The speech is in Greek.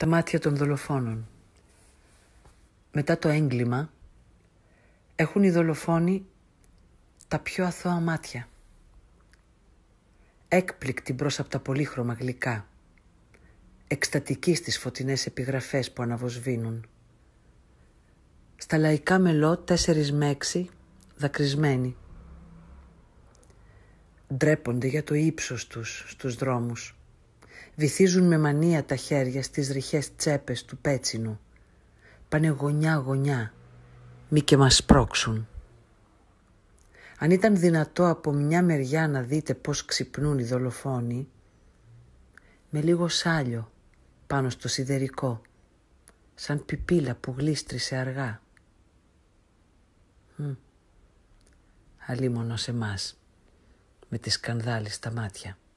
Τα μάτια των δολοφόνων. Μετά το έγκλημα έχουν οι δολοφόνοι τα πιο αθώα μάτια. Έκπληκτοι μπρος από τα πολύχρωμα γλυκά. Εκστατικοί στις φωτεινές επιγραφές που αναβοσβήνουν. Στα λαϊκά μελό 4 με 6 δακρυσμένοι. Ντρέπονται για το ύψος τους στους δρόμους. Βυθίζουν με μανία τα χέρια στις ρηχές τσέπες του πέτσινου. Πάνε γωνιά-γωνιά, μη και μας σπρώξουν. Αν ήταν δυνατό από μια μεριά να δείτε πώς ξυπνούν οι δολοφόνοι, με λίγο σάλιο πάνω στο σιδερικό, σαν πιπίλα που γλίστρισε αργά. Αλίμονο σε μας, με τη σκανδάλη στα μάτια.